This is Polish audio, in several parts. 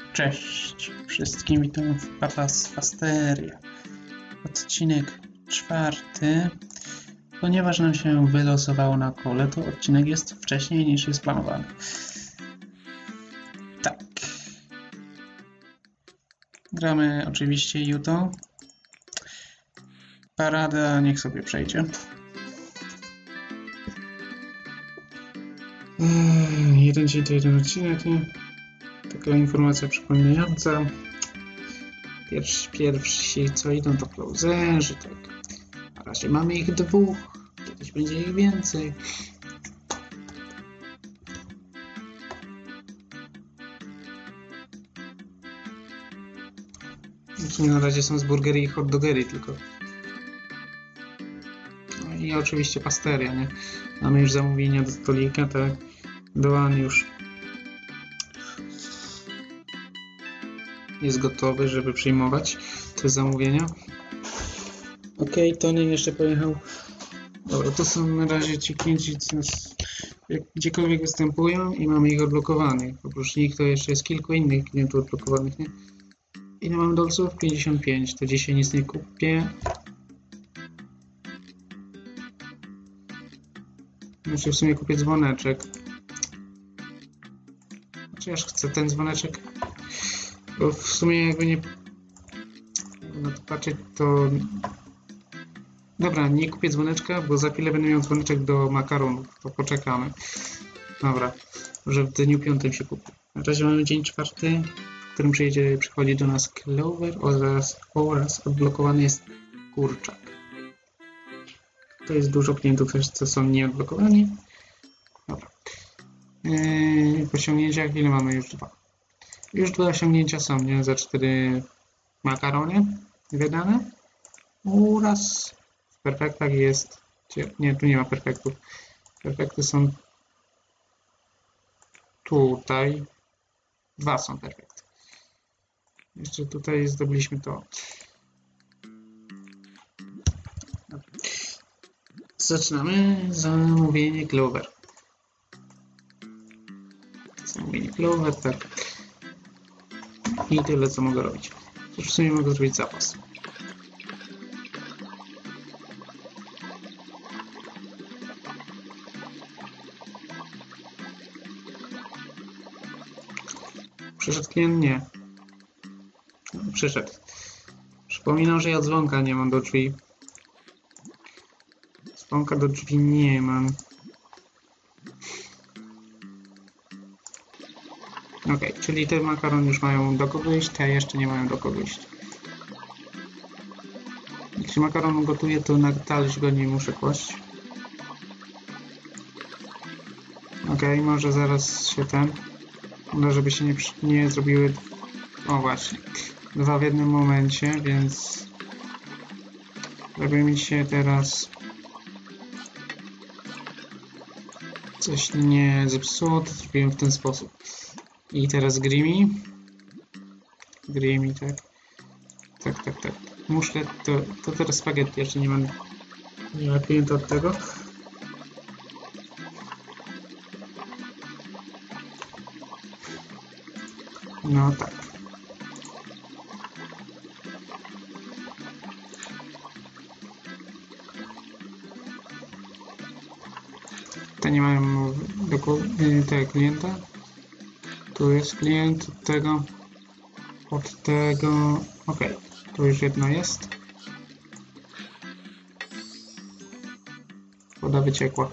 Cześć wszystkim, witam w Papas Fasteria. Odcinek 4. Ponieważ nam się wylosowało na kole, to odcinek jest wcześniej niż jest planowany. Tak. Gramy oczywiście Jutą. Parada niech sobie przejdzie. Jeden dzień to jeden odcinek, nie? Taka informacja przypominająca. Pierwsi co idą to closerzy, tak. Na razie mamy ich 2, kiedyś będzie ich więcej. Na razie są z burgery i hot dogery tylko. No i oczywiście pasteria, nie? Mamy już zamówienia do stolika, tak. Doan już jest gotowy, żeby przyjmować te zamówienia. Ok, Tony jeszcze pojechał. Dobra, to są na razie ci klienci, co gdziekolwiek występują i mamy ich odblokowanych. Oprócz nich to jeszcze jest kilku innych klientów odblokowanych, nie? Ile mam dolców? 55. To dzisiaj nic nie kupię. Muszę w sumie kupić dzwoneczek. Chociaż chcę ten dzwoneczek. Bo w sumie jakby nie na to patrzeć, to dobra, nie kupię dzwoneczka, bo za chwilę będę miał dzwoneczek do makaronów, to poczekamy. Dobra, może w dniu 5 się kupię. Na razie mamy dzień 4, w którym przychodzi do nas Clover oraz odblokowany jest kurczak. To jest dużo klientów też, co są nieodblokowani. Dobra. W osiągnięciach ile mamy? Już 2. Już 2 osiągnięcia są, nie? Za 4 makarony wydane. Oraz w perfektach jest... Nie, tu nie ma perfektów. Perfekty są tutaj. 2 są perfekty. Jeszcze tutaj zdobyliśmy to. Zaczynamy zamówienie Clover. Zamówienie Clover, tak. I tyle, co mogę robić. Już w sumie mogę zrobić zapas. Przyszedł klient? Nie. Przyszedł. Przypominam, że ja dzwonka nie mam do drzwi. Dzwonka do drzwi nie mam. Ok, czyli te makarony już mają do kogo iść, te jeszcze nie mają do kogo iść. Jak się makaron gotuje, to na talerz go nie muszę kłaść. Ok, może zaraz się żeby się nie zrobiły... O właśnie. 2 w jednym momencie, więc... Żeby mi się teraz... coś nie zepsuło, to zrobiłem w ten sposób. I teraz Grimy. Grimy, tak. Tak. Muszle to teraz spaghetti, jeszcze nie ma klienta od tego. No tak. Te nie mają tego klienta. Tu jest klient od tego. Ok, tu już jedno jest. Woda wyciekła.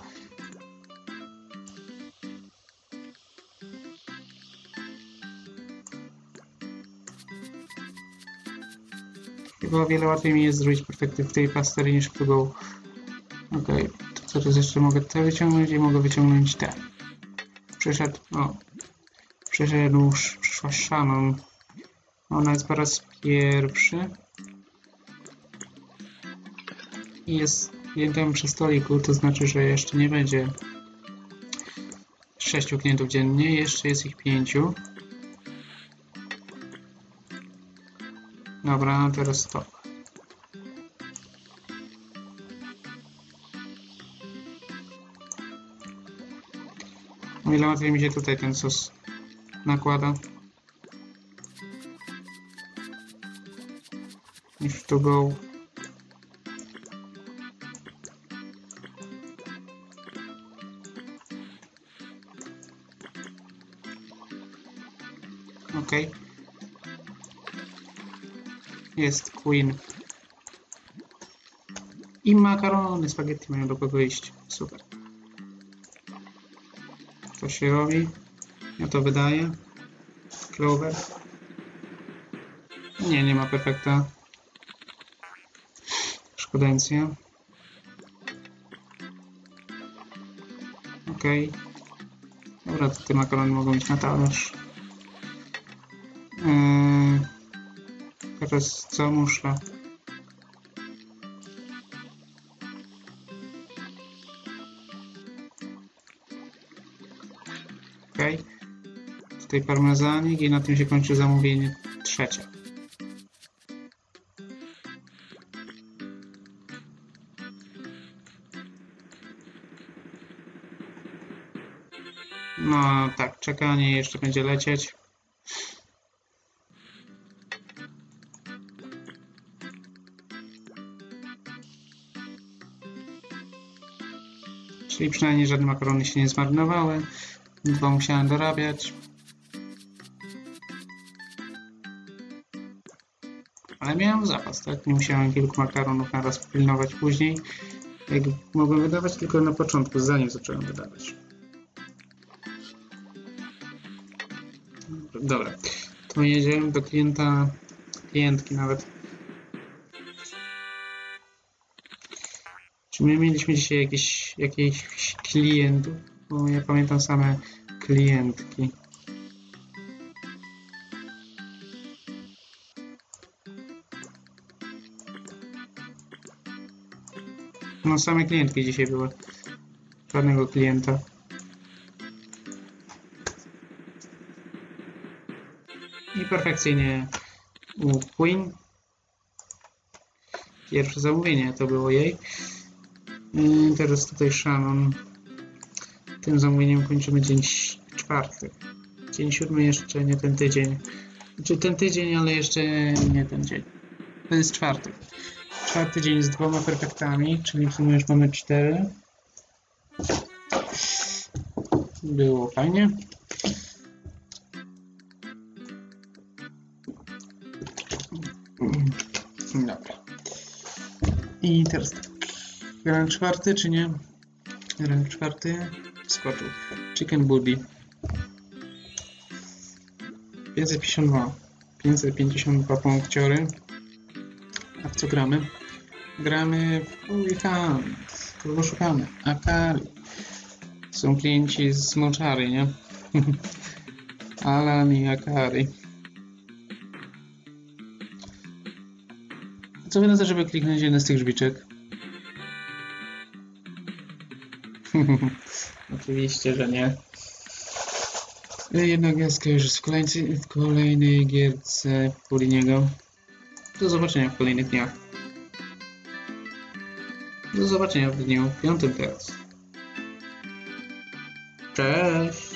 Chyba o wiele łatwiej mi jest zrobić perfekty w tej pasterii niż w tego. Ok, to teraz jeszcze mogę te wyciągnąć i mogę wyciągnąć te. Przyszła Shannon. Ona jest po raz pierwszy. I jest klientem przy stoliku, to znaczy, że jeszcze nie będzie 6 klientów dziennie, jeszcze jest ich 5. Dobra, teraz to. O ile łatwiej mi się tutaj ten sos nakłada. If to go. Okej. Jest Queen. I makarony, spaghetti mają do kogo iść. Super. To się robi. Ja to wydaję. Clover. Nie ma perfekta. Szkodencja. Okej. Dobra, to te makarony mogą iść na talerz. Teraz co muszę? Okej. Tutaj parmezanik i na tym się kończy zamówienie trzecie. No tak, czekanie jeszcze będzie lecieć. Czyli przynajmniej żadne makarony się nie zmarnowały. 2 musiałem dorabiać. Ale miałem zapas, tak? Nie musiałem kilku makaronów naraz pilnować później. Jak mogłem wydawać tylko na początku, zanim zacząłem wydawać. Dobra, to jedziemy do klienta, klientki nawet. Czy my mieliśmy dzisiaj jakichś klientów? Bo ja pamiętam same klientki. No same klientki dzisiaj były. Żadnego klienta. I perfekcyjnie u Queen. Pierwsze zamówienie to było jej. Teraz tutaj Shannon. Tym zamówieniem kończymy dzień 4. Dzień 7 jeszcze nie ten tydzień. Znaczy ten tydzień, ale jeszcze nie ten dzień. To jest 4. 4 dzień z 2 perfektami, czyli w sumie już mamy 4. Było fajnie. Dobra. I teraz tak. Rank 4 czy nie? Rank 4 skoczył. Chicken Booty. 552 punkciory. A w co gramy? Gramy w Weekend. Kogo szukamy? Akari. Są klienci z Moczary, nie? Alan i Akari. Co wy na to, żeby kliknąć jeden z tych drzwiczek? Oczywiście, że nie. Jedna gwiazdka już jest w kolejnej gierce Poliniego. Do zobaczenia w kolejnych dniach. Do zobaczenia w dniu 5 teraz. Cześć!